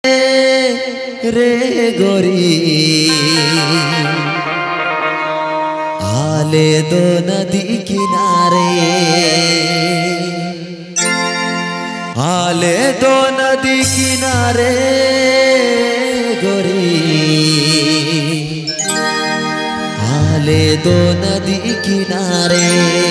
रे गोरी आले दो नदी किनारे, आले दो नदी किनारे गोरी, आले दो नदी किनारे।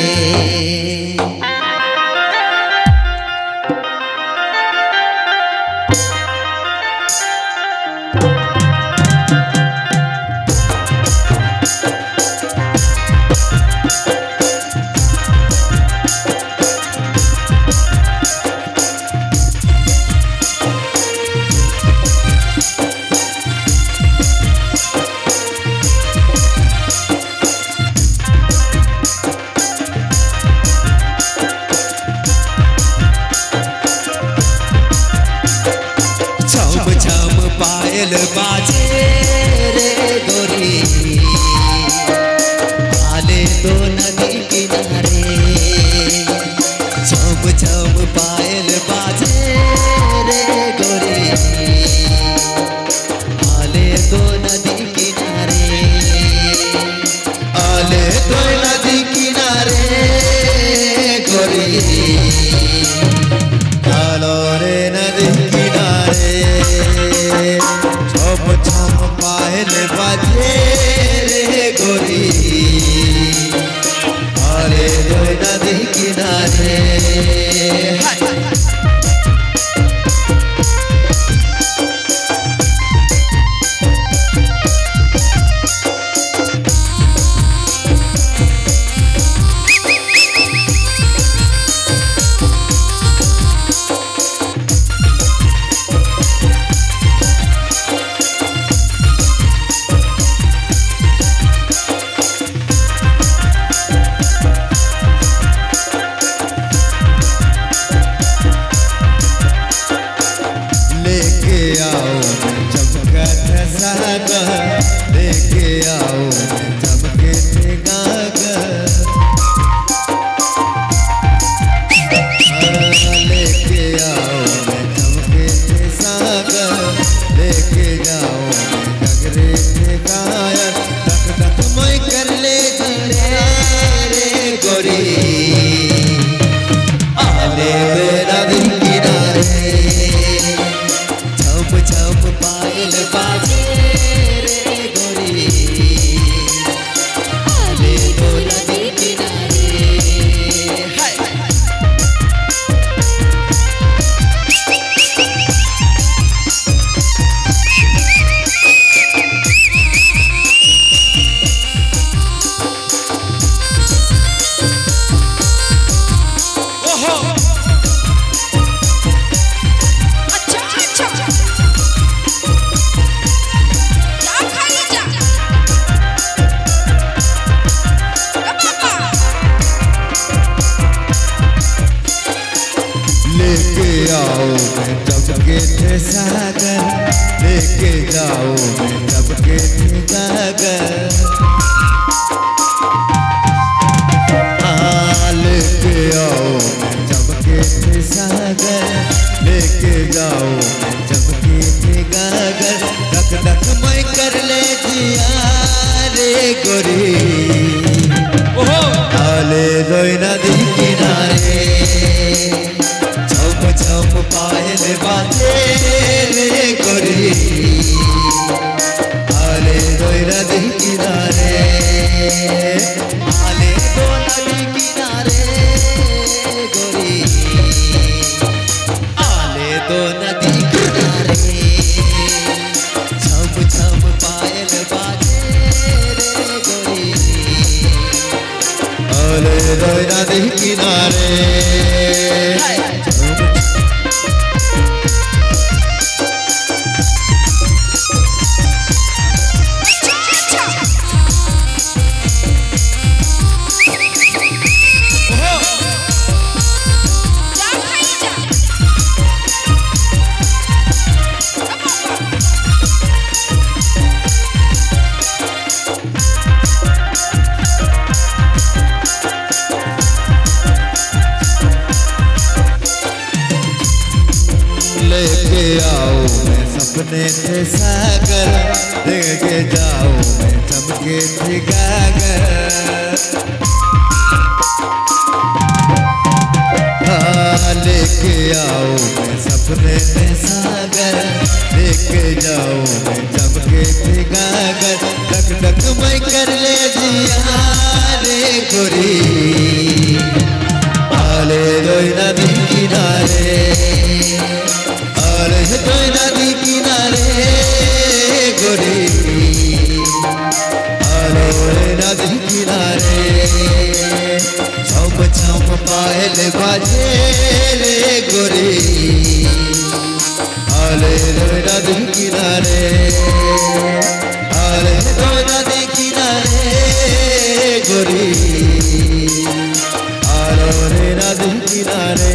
पायल बाजे रे गोरी आले दो नदी किनारे, झम झम पायल बाजे रे गोरी आले दो नदी किनारे, आले दो नदी किनारे गोरी आलो रे नदी किनारे। छम छम पायल बाजे रे गोरी आले दो नदी किनारे। लेके आओ चमके थे गागर, लेके आओ चमके थे सागर, लेके जाओ गगरे थे गायर, धक धक मैं कर ले रे गोरी आले दो नदी किनारे, छम छम पायल बाजे रे गोरी आले दो नदी किनारे। लेके आओ मैं चमके थे सागर, लेके जाओ मैं चमके थे गागर, लेके आओ मैं चमके थे सागर, लेके जाओ मैं चमके थे गागर, धक धक मैं कर ले दिया रे गोरी आले दो नदी किनारे, छम छम पायल बाजे रे गोरी आले दो नदी किनारे, आले दो नदी किनारे गोरी आले दो नदी किनारे, छम छम पायल बाजे रे गोरी आले दो नदी किनारे। सपने थे सागर लेके जाओ मैं चमके थे गागर। हाँ लेके आओ मैं सपने थे सागर लेके जाओ मैं चमके थे गागर। टक टक मैं कर ले दिया रे गोरी आले रोई नदी किनारे आले रोई नदी किनारे गोरी आले रोई नदी किनारे। छम छम पायल बाजे रे गोरी आले रोई नदी किनारे आले रोई नदी किनारे गोरी आले नदी किनारे।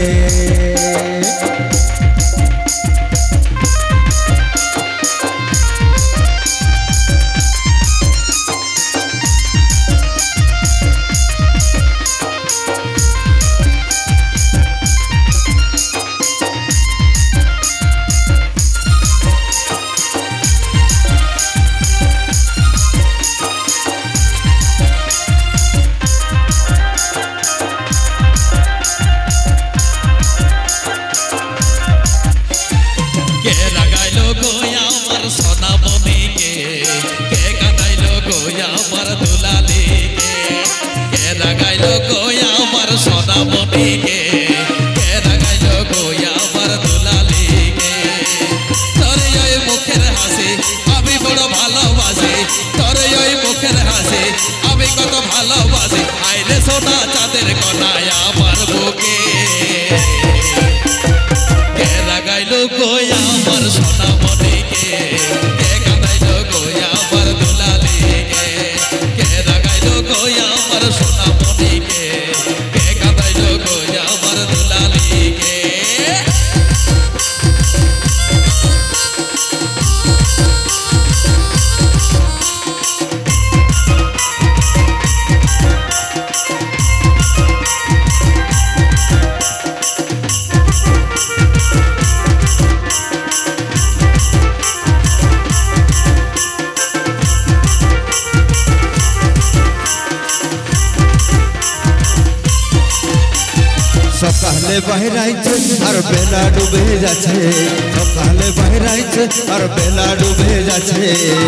সকালে বাইরাইছে আর বেলা ডুবে যাচ্ছে সকালে বাইরাইছে আর বেলা ডুবে যাচ্ছে।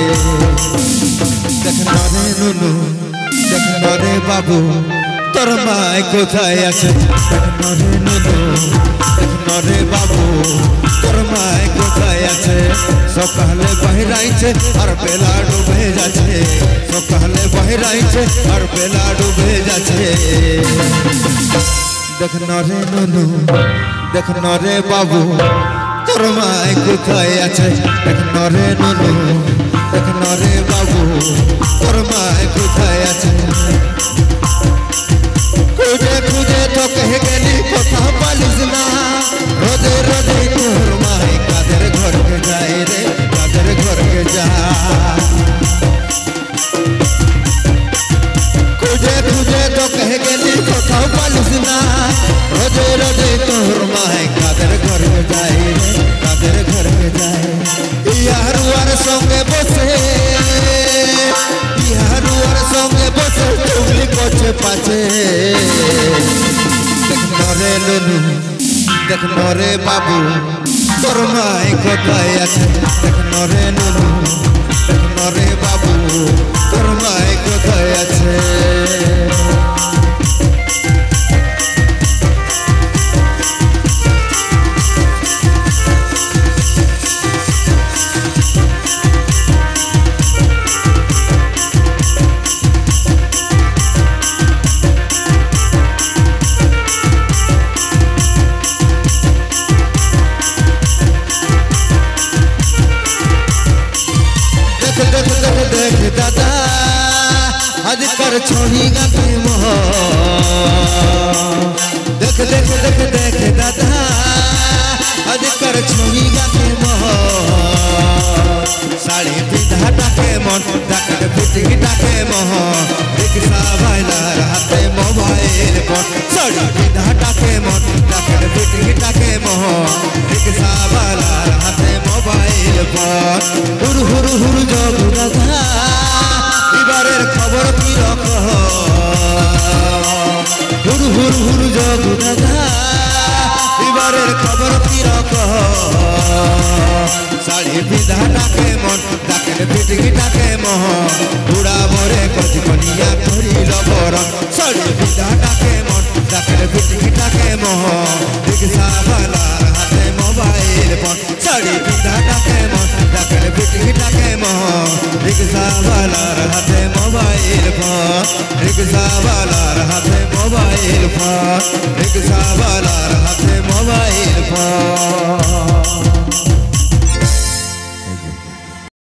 দেখ না রে নুনু দেখ না রে বাবু তোর মায় কোথায় আছে। দেখ না রে নুনু দেখ না রে বাবু তোর মায় কোথায় আছে। সকালে বাইরাইছে আর বেলা ডুবে যাচ্ছে সকালে বাইরাইছে আর বেলা ডুবে যাচ্ছে। देख न रे नुनू देख न रे बाबू तोर माय कोथाय आछे। देख न रे नुनू देख न रे बाबू तोर माय कोथाय आछे। खुदे खुदे तो कह गेली कथा पालिस ना रोदे रोदे तोर माय कादर घर के जाए रे कादर घर के जा। खुदे खुदे तो कह गेली कथा पालिस ना रोजे रोजे तोर माय कादर घर के जाए रे कादर घर के जाए। यारुआर संगे बसे यारुआर संगे बसे चुगली कोचे पाचे। देख न रे नुनू देख न रे बाबू तोर माय कोथाय आछे। देख न रे नुनू देख न रे बाबू तोर माय कोथाय आछे। देख दादा आज कर छोड़ी गाते मोह। देख देख देख देख दादा आज कर छोड़ी गाते मोह। साड़ी पिंधा डाके मन डाके फिटिंग डाके मोह। रिक्शा वाला हाथे मोबाइल फोन साड़ी पिंधा डाके मन डाके फिटिंग डाके मोह। रिक्शा वाला हाथे मोबाइल फोन ফোন হুর হুর হুর জগু দাদা এবারের খবর কি রকম হুর হুর হুর জগু দাদা এবারের খবর কি রকম শাড়ি পিঁধা ডাকে মন ডাকের পিটকি ডাকে মোহন বুড়া বরে কচি কনিয়া করিল বরণ শাড়ি পিঁধা ডাকে মন ডাকের পিটকি ডাকে মোহন রিক্সাওয়ালার হাতে মোবাইল ফোন শাড়ি পিঁধা ডাকে মন ডাকের পিটকি ডাকে মোহন রিক্সাওয়ালার হাতে মোবাইল ফোন রিক্সাওয়ালার হাতে মোবাইল ফোন রিক্সাওয়ালার হাতে মোবাইল ফোন